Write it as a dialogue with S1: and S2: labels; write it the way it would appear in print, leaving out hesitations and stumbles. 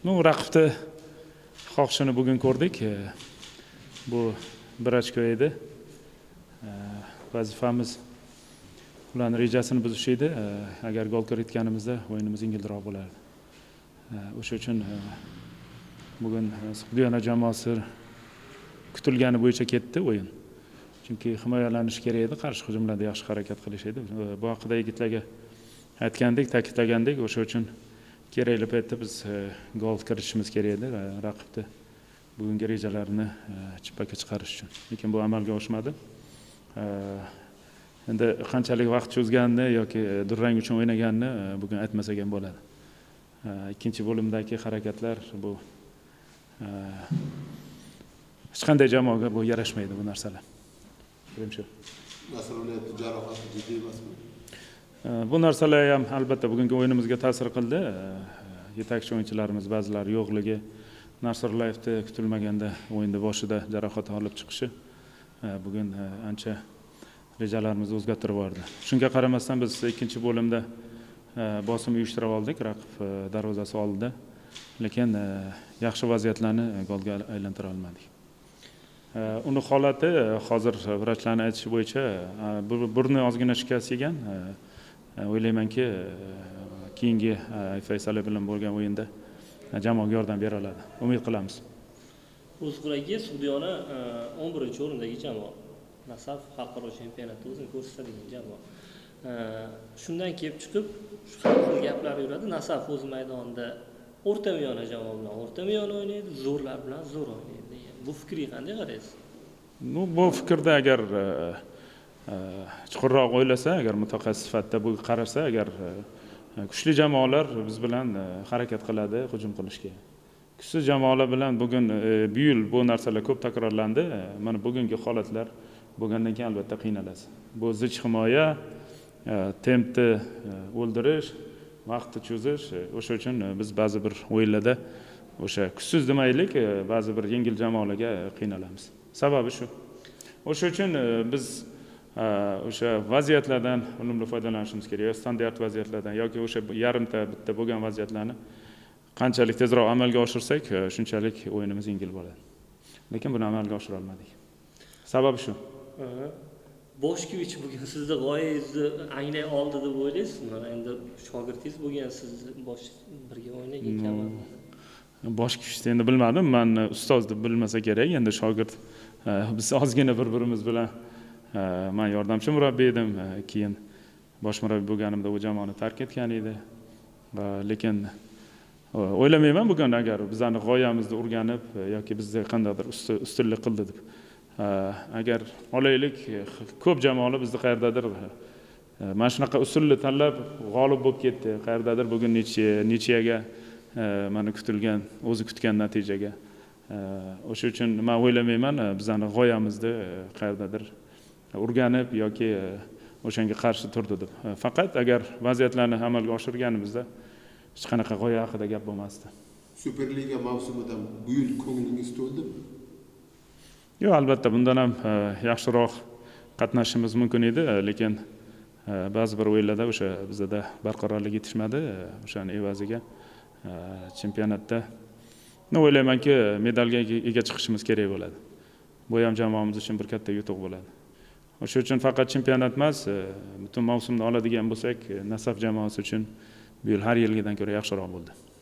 S1: Raqibni xohishini bugun ko'rdik. Bu bir ochko edi. Vazifamiz ularning rejasini buzish edi. Agar gol kiritganimizda o'yinimiz yengilroq bo'lardi. O'sha uchun bugun Sug'diyona jamoasi kutilgani bo'yicha ketdi o'yin. Chunki himoyalanish kerak edi, qarshi hujumlarda yaxshi harakat qilish edi. Bu haqida yigitlarga aytgandik, ta'kidlagandik. O'sha uchun kerakli paytda biz gol kiritishimiz kerak edi raqibni bugungi rejalarini chippakka chiqarish uchun. Lekin bu amalga oshmadi. Endi qanchalik vaqt cho'zganini yoki durang uchun o'ynaganini bugun aytmasak ham bo'ladi. Ikkinchi bo'limdagi harakatlar bu hech qanday jamoaga bu yarashmaydi bu narsalar. Birinchi.
S2: Masalan, jarohati jiddiy emasmi?
S1: Bu narsalar ham albatta bugungi o'yinimizga ta'sir qildi. Yetakchi o'yinchilarimiz ba'zilari yo'qligi, Nasrullayevni kutilmaganda o'yinda boshida jarohat olib chiqishi bugun ancha rejalarimizni o'zgartirib yubordi. Shunga qaramasdan biz ikkinchi bo'limda bosim uyushtirib oldik raqib darvozasi oldida. Lekin yaxshi vaziyatlarni golga aylantira olmadik. Uni holati hozir vrachlarning aytishi bo'yicha burni ozgina shikast yegan. O'ylaymanki, keyingi Faysal bilan bo'lgan o'yinda jamoaga yordam bera oladi. Umid qilamiz.
S3: O'zqurayga Sug'diyona 11-o'rindagi jamoa. Nasaf xalqaro chempionatda o'zini ko'rsatadigan jamoa. Shundan kelib chiqib, shu xil gaplar yuradi. Nasaf o'z maydonida o'rtamiyona jamoa bilan o'rtamiyona o'ynaydi, zo'rlar bilan zo'r o'ynaydi. Bu fikrga qanday qaraysiz?
S1: Bu fikrda agar chuqurroq o'ylasa, agar mutaxassis sifatida bu qarasa, agar kuchli jamoalar biz bilan harakat qiladi hujum qilishga. Kuchsiz jamoalar bilan bugun bu yil bu narsalar ko'p takrorlandi. Mana bugungi holatlar bo'lgandan keyin albatta qiynalasiz. Bu zich himoya, tempni o'ldirish, vaqtni cho'zish. O'sha uchun biz ba'zi bir o'yinlarda o'sha kuchsiz demaylik, ba'zi bir yengil jamoalarga qiynalamiz. Sababi shu. O'sha uchun biz o'sha vaziyatlardan unumli foydalanishimiz kerak. Standart vaziyatlardan yoki o'sha yarimta bitta bo'lgan vaziyatlarni qanchalik tezroq amalga oshirsak, shunchalik o'yinimiz yengil bo'ladi. Lekin buni amalga oshira olmadik. Sababi shu.
S3: Boshkevich bugun sizni g'oyangizni anglay oldi deb o'ylaysizmi? Endi shogirdingiz bo'lgan, siz birga o'ynagan jamoada.
S1: Boshkevichni endi bilmadim. Men ustoz deb bilmasa kerak, endi shogird. Biz ozgina bir-birimiz bilan men yordamchi murabbiy edim, keyin bosh murabbiy bo'lganimda u jamoani tark etgan edi. Lekin o'ylamayman bugun agar bizning g'oyamizni o'rganib yoki bizga qandaydir ustunlik qildi deb. Agar olaylik, ko'p jamoalar bizni qayerdadir mana shunaqa usulni tanlab g'olib bo'lib ketdi. Qayerdadir bugun nechiyaga mana kutilgan, o'zi kutgan natijaga. O'sha uchun men o'ylamayman bizning g'oyamizni qayerdadir o'rganib yoki o'shanga qarshi turdi deb. Faqat agar vaziyatlarni amalga oshirganimizda hech qanaqa g'oya haqida gap bo'lmasdi.
S2: Superliga mavsumidan bu yil ko'nglingiz to'ldimi?
S1: Yo'q, albatta bundan ham yaxshiroq qatnashishimiz mumkin edi, lekin ba'zi bir o'yinlarda o'sha bizda barqarorlik yetishmadi. O'shaning evaziga chempionatda o'ylaymanki, medalga ega chiqishimiz kerak bo'ladi. Bu ham jamoamiz uchun bir katta yutuq bo'ladi. O'sha uchun faqat chempionat emas, butun mavsumni oladigan bo'lsak, Nasaf jamoasi uchun bu yil har yilgidan ko'ra yaxshiroq bo'ldi.